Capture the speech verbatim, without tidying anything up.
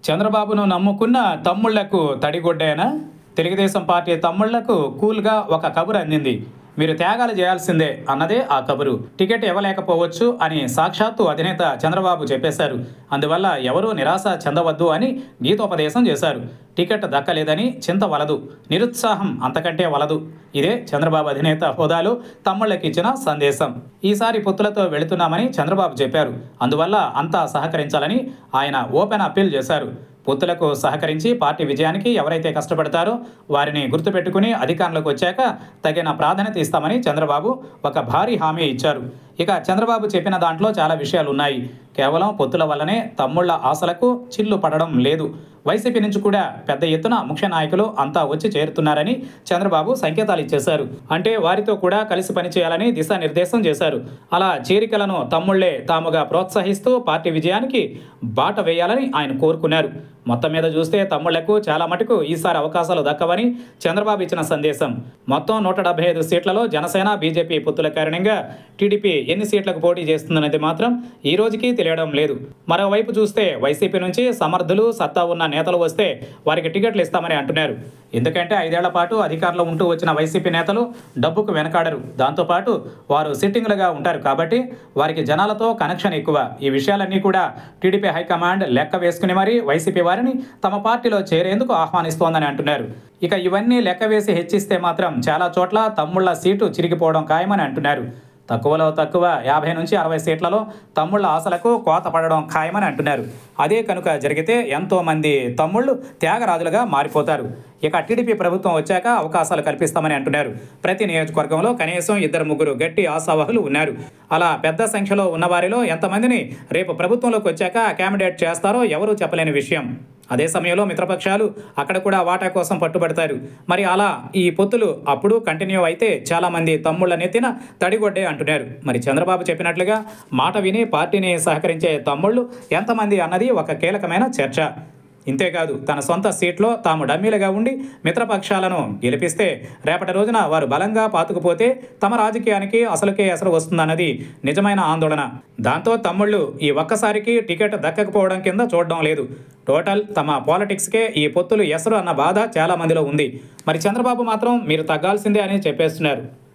చంద్రబాబును నమ్ముకున్న తమ్ముళ్లకు తడిగొడ్డేనా? తెలుగుదేశం పార్టీ తమ్ముళ్లకు కూల్గా ఒక కబురు అందింది. మీరు త్యాగాలు చేయాల్సిందే అన్నదే ఆ కబురు. టికెట్ ఇవ్వలేకపోవచ్చు అని సాక్షాత్తు అధినేత చంద్రబాబు చెప్పేశారు. అందువల్ల ఎవరూ నిరాశ చెందవద్దు అని గీతోపదేశం చేశారు. టికెట్ దక్కలేదని చింత వలదు, నిరుత్సాహం అంతకంటే వలదు. ఇదే చంద్రబాబు అధినేత హోదాలో తమ్ముళ్ళకి ఇచ్చిన సందేశం. ఈసారి పొత్తులతో వెళుతున్నామని చంద్రబాబు చెప్పారు. అందువల్ల అంతా సహకరించాలని ఆయన ఓపెన్ అప్పీల్ చేశారు. పొత్తులకు సహకరించి పార్టీ విజయానికి ఎవరైతే కష్టపడతారో వారిని గుర్తుపెట్టుకుని అధికారంలోకి వచ్చాక తగిన ప్రాధాన్యత ఇస్తామని చంద్రబాబు ఒక భారీ హామీ ఇచ్చారు. ఇక చంద్రబాబు చెప్పిన దాంట్లో చాలా విషయాలు ఉన్నాయి. కేవలం పొత్తుల వల్లనే తమ్ముళ్ల ఆశలకు చిల్లు పడడం లేదు. వైసీపీ నుంచి కూడా పెద్ద ఎత్తున ముఖ్య నాయకులు అంతా వచ్చి చేరుతున్నారని చంద్రబాబు సంకేతాలు ఇచ్చేశారు. అంటే వారితో కూడా కలిసి పనిచేయాలని దిశానిర్దేశం చేశారు. అలా చేరికలను తమ్ముళ్లే తాముగా ప్రోత్సహిస్తూ పార్టీ విజయానికి బాట వేయాలని ఆయన కోరుకున్నారు. మొత్తం మీద చూస్తే తమ్ముళ్లకు చాలా మటుకు ఈసారి అవకాశాలు దక్కవని చంద్రబాబు ఇచ్చిన సందేశం. మొత్తం నూట డెబ్బై ఐదు సీట్లలో జనసేన బీజేపీ పొత్తుల కారణంగా టీడీపీ ఎన్ని సీట్లకు పోటీ చేస్తుందనేది మాత్రం ఈ రోజుకి తెలియడం లేదు. మరోవైపు చూస్తే వైసీపీ నుంచి సమర్థులు సత్తా ఉన్న నేతలు వస్తే వారికి టికెట్లు ఇస్తామని అంటున్నారు. ఎందుకంటే ఐదేళ్ల పాటు అధికారంలో ఉంటూ వచ్చిన వైసీపీ నేతలు డబ్బుకు వెనకాడరు. దాంతోపాటు వారు సిట్టింగ్లుగా ఉంటారు కాబట్టి వారికి జనాలతో కనెక్షన్ ఎక్కువ. ఈ విషయాలన్నీ కూడా టీడీపీ హైకమాండ్ లెక్క వేసుకుని మరీ వైసీపీ వారిని తమ పార్టీలో చేరేందుకు ఆహ్వానిస్తోందని అంటున్నారు. ఇక ఇవన్నీ లెక్క వేసి హెచ్చిస్తే మాత్రం చాలా చోట్ల తమ్ముళ్ల సీటు చిరిగిపోవడం ఖాయమని అంటున్నారు. తక్కువలో తక్కువ యాభై నుంచి అరవై సీట్లలో తమ్ముళ్ల ఆశలకు కోత పడడం ఖాయమని అంటున్నారు. అదే కనుక జరిగితే ఎంతోమంది తమ్ముళ్ళు త్యాగరాజులుగా మారిపోతారు. ఇక టీడీపీ ప్రభుత్వం వచ్చాక అవకాశాలు కల్పిస్తామని అంటున్నారు. ప్రతి నియోజకవర్గంలో కనీసం ఇద్దరు ముగ్గురు గట్టి ఆశావహులు ఉన్నారు. అలా పెద్ద సంఖ్యలో ఉన్నవారిలో ఎంతమందిని రేపు ప్రభుత్వంలోకి వచ్చాక అకామిడేట్ చేస్తారో ఎవరూ చెప్పలేని విషయం. అదే సమయంలో మిత్రపక్షాలు అక్కడ కూడా వాటా కోసం పట్టుబడతారు. మరి అలా ఈ పొత్తులు అప్పుడు కంటిన్యూ అయితే చాలామంది తమ్ముళ్ల నెత్తిన తడిగొడ్డే అంటున్నారు. మరి చంద్రబాబు చెప్పినట్లుగా మాట విని పార్టీని సహకరించే తమ్ముళ్ళు ఎంతమంది అన్నది ఒక కీలకమైన చర్చ. ఇంతేకాదు తన సొంత సీట్లో తాము డమ్మీలుగా ఉండి మిత్రపక్షాలను గెలిపిస్తే రేపటి రోజున వారు బలంగా పాతుకుపోతే తమ రాజకీయానికి అసలుకే ఎసరు వస్తుందన్నది నిజమైన ఆందోళన. దాంతో తమ్ముళ్ళు ఈ ఒక్కసారికి టికెట్ దక్కకపోవడం కింద చూడడం లేదు. టోటల్ తమ పాలిటిక్స్కే ఈ పొత్తులు ఎసరు అన్న బాధ చాలా మందిలో ఉంది. మరి చంద్రబాబు మాత్రం మీరు తగ్గాల్సిందే అని చెప్పేస్తున్నారు.